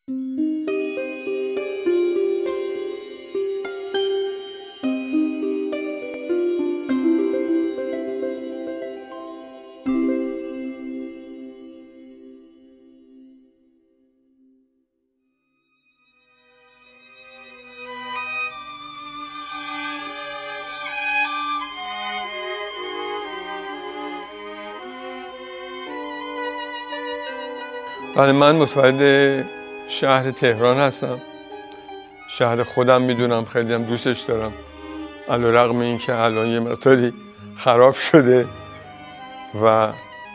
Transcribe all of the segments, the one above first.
بله، من متولد شهر تهران هستم. شهر خودم میدونم، خیلی هم دوستش دارم، علیرغم اینکه الان یه مقداری خراب شده و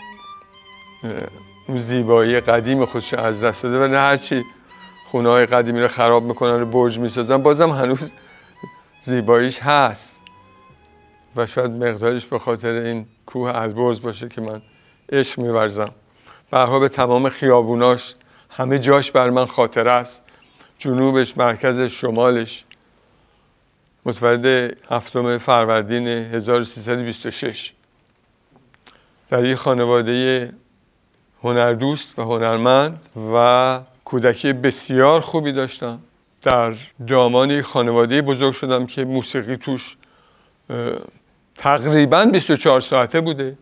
اون زیبایی قدیم خودش از دست داده، ولی هرچی خونه های قدیمی رو خراب میکنن و برج میسازن بازم هنوز زیباییش هست و شاید مقدارش به خاطر این کوه البرز باشه که من عشق می‌ورزم. به هر حال به تمام خیابوناش همه جاش بر من خاطره است، جنوبش، مرکزش، شمالش. متولد 7 فروردین 1326 در یک خانواده هنردوست و هنرمند و کودکی بسیار خوبی داشتم. در دامان خانواده بزرگ شدم که موسیقی توش تقریباً 24 ساعته بوده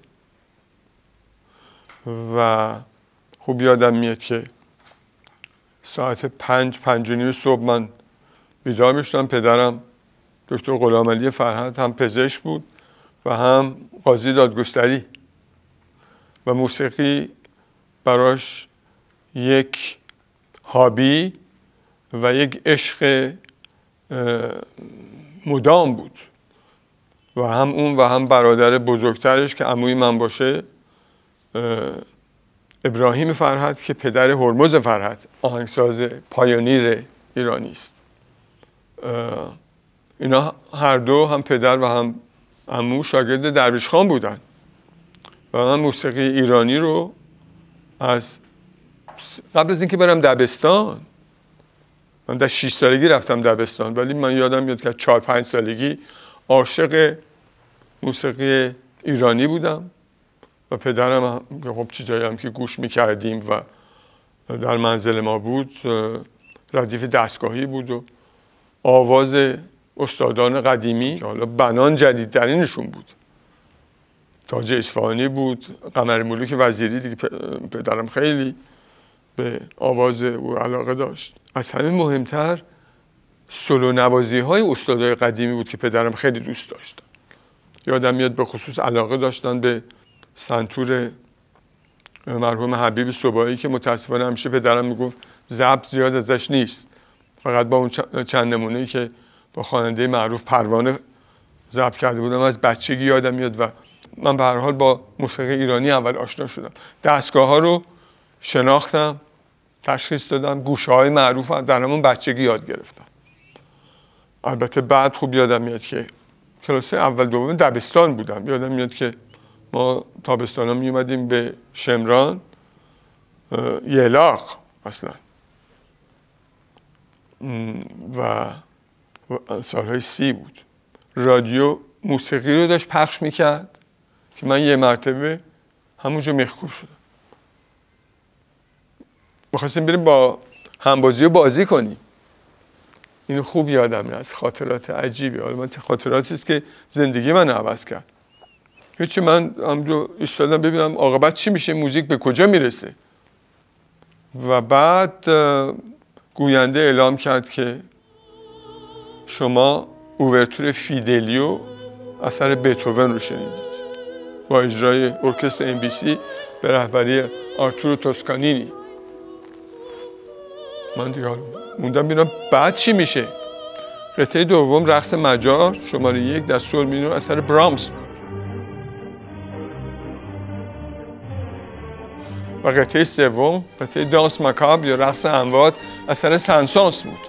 و خوب یادم میاد که ساعت 5 صبح من بیدار میشدم. پدرم دکتر غلام علی فرحت هم پزشک بود و هم قاضی دادگستری و موسیقی براش یک هابی و یک عشق مدام بود و هم اون و هم برادر بزرگترش که عموی من باشه، ابراهیم فرهت که پدر هرمز فرهت آهنگساز پایونیر ایرانی است. اینا هر دو، هم پدر و هم عمو، شاگرد درویش خان بودن و من موسیقی ایرانی رو از قبل از اینکه برم دبستان، من در 6 سالگی رفتم دبستان، ولی من یادم میاد که 4-5 سالگی عاشق موسیقی ایرانی بودم و پدرم که خب چیزایی هم که گوش میکردیم و در منزل ما بود ردیف دستگاهی بود و آواز استادان قدیمی که حالا بنان جدیدترینشون بود، تاج اصفهانی بود، قمر ملوک وزیری دیگه. پدرم خیلی به آواز او علاقه داشت. از همه مهمتر سولو نوازی های استادای قدیمی بود که پدرم خیلی دوست داشت. یادم میاد به خصوص علاقه داشتن به سنتور مرحوم حبیب صبایی که متاسفانه همیشه پدرم میگفت ضبط زیاد ازش نیست، فقط با اون چند نمونه‌ای که با خواننده معروف پروانه ضبط کرده بودم از بچگی یادم میاد و من به هر حال با موسیقی ایرانی اول آشنا شدم. دستگاه ها رو شناختم، تشخیص دادم، گوشه های معروف در همون بچگی یاد گرفتم. البته بعد خوب یادم میاد که کلاس اول دوم دبستان بودم، یادم میاد که ما تابستان ها می اومدیم به شمران یلاق اصلا و سالهای 30 بود. رادیو موسیقی رو داشت پخش میکرد که من یه مرتبه همونجا مخکوب شدم. می‌خواستیم بریم با همبازی و بازی کنیم. اینو خوب یادمه، از خاطرات عجیبی. حالا من خاطراتی است که زندگی من عوض کرد. هیچی، من همونجا ایستادم ببینم عاقبت چی میشه، موزیک به کجا میرسه. و بعد گوینده اعلام کرد که شما اوورتور فیدلیو اثر بتهوون رو شنیدید با اجرای ارکستر NBC به رهبری آرتور توسکانینی. من دیگه موندم ببینم بعد چی میشه. قطعه دوم رقص مجار شماره 1 در سول مینور اثر برامس بود و قطعه سوم قطعه دانس مکاب یا رقص اموات اثر سنسانس بود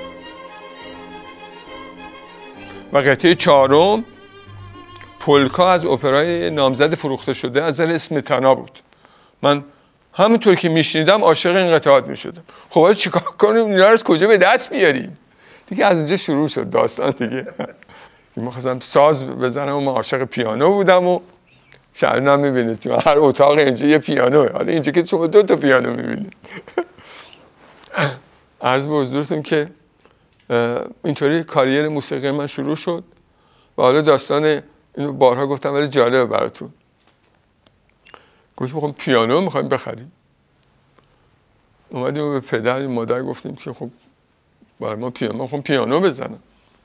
و قطعه چهارم پولکا از اپرای نامزد فروخته شده اثر اسمتانا بود. من همونطور که میشنیدم عاشق این قطعات میشدم. خب حالا چیکار کنیم، اینا رو از کجا به دست بیاریم؟ دیگه از اونجا شروع شد داستان دیگه. من خواستم ساز بزنم و من عاشق پیانو بودم و شهرنا میبینید تو هر اتاق اینجا یه پیانوه. حالا اینجا که شما 2 تا پیانو میبینید. عرض به حضورتون که اینطوری کاریر موسیقی من شروع شد و حالا داستان اینو بارها گفتم ولی جالبه براتون. گفتیم خب پیانو میخوایم بخریم. اومدیم به پدر مادر گفتیم که خب برای ما پیانو بزنم.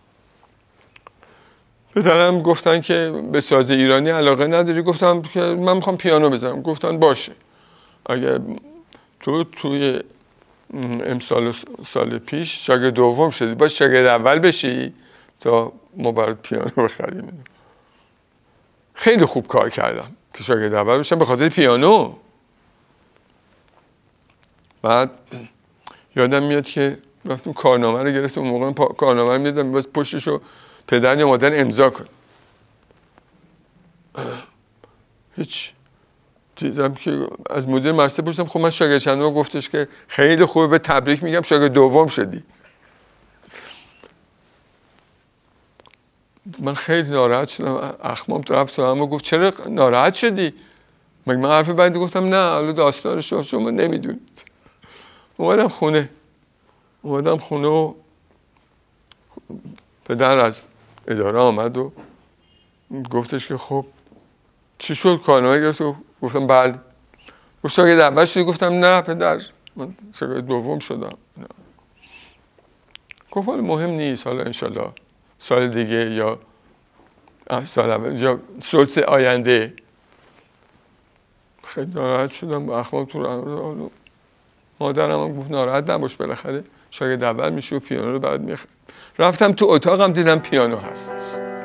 پدرم گفتن که به ساز ایرانی علاقه نداری؟ گفتم که من میخوام پیانو بزنم. گفتن باشه، اگر توی امسال سال پیش شاگرد دوم شدی باید شاگرد اول بشی تا ما برای پیانو بخریم. خیلی خوب کار کردم که شاگرد اول بشم به خاطر پیانو. بعد یادم میاد که رفتم کارنامه رو گرفتم، اون موقع کارنامه رو میدادم بس پشتشو پدر یا مادر امضا کن. هیچ دیدم که از مدیر مدرسه پرسیدم خب من شاگرد چندم، گفتش که خیلی خوبه به تبریک میگم شاگرد دوم شدی. من خیلی ناراحت شدم. اخمام رفت تو هم و گفت چرا ناراحت شدی؟ من حرف بعدی گفتم نه حالا داستانش رو شما نمیدونید. اومدم خونه و پدر از اداره آمد و گفتش که خب چی شد؟ کارنامه گرفت و گفتم بله. گفت شاگرد اول شدی؟ گفتم نه پدر من شاگرد دوم شدم. گفت حالا مهم نیست، حالا انشالله سال دیگه یا سال اول یا سلس آینده. خیلی ناراحت شدم با اخمام تو مادرم هم گفت ناراحت نباش بالاخره شاگرد اول میشی و پیانو رو بعد میخوای. رفتم تو اتاقم دیدم پیانو هستش.